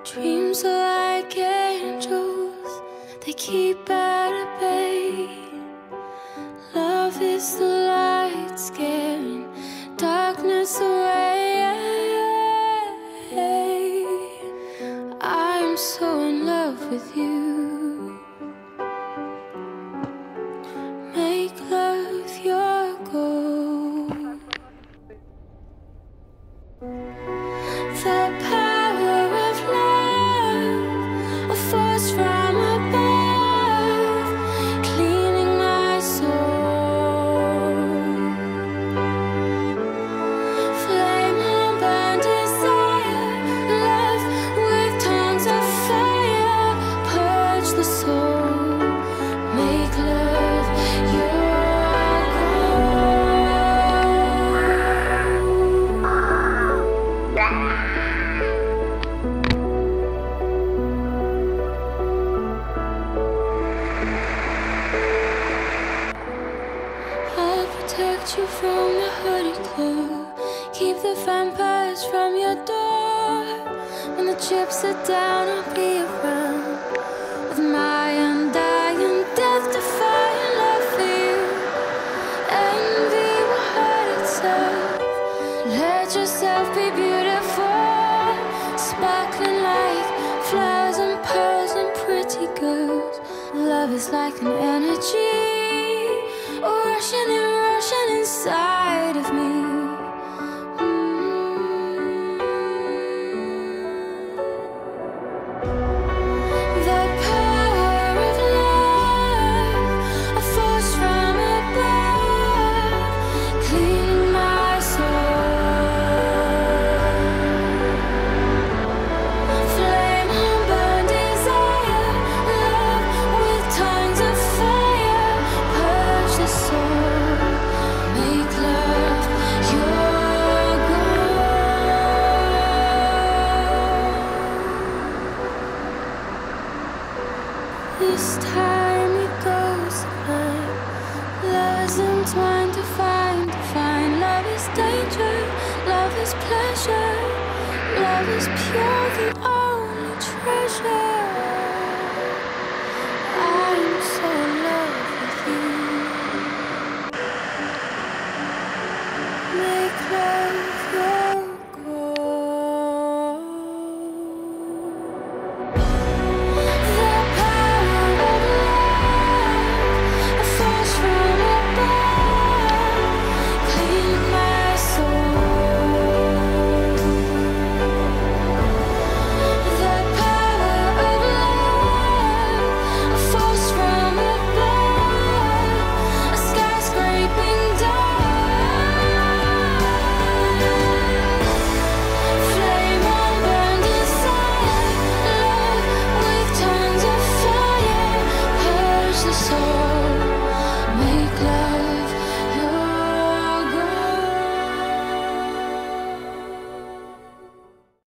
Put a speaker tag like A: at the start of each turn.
A: Dreams are like angels, they keep at bay. Love is the light scaring darkness away. I'm so in love with you. Make love your goal. The power of love, a force from above, cleaning my soul. Flame on burn desire, love with tongues of fire, purge the soul, make love your protect you from the hooded claw, keep the vampires from your door. When the chips are down, I'll be around with my undying, death-defying love for you. Envy will hurt itself. Let yourself be beautiful, sparkling like flowers and pearls and pretty girls. Love is like an energy, rushing inside of me. The power of love, a force from above, cleaning my soul. Flame on burn desire, love with tongues of fire, purge the soul, make love your goal. This time it goes blind. Love is entwined to find. Love is danger, love is pleasure, love is pure, the only treasure. I'm so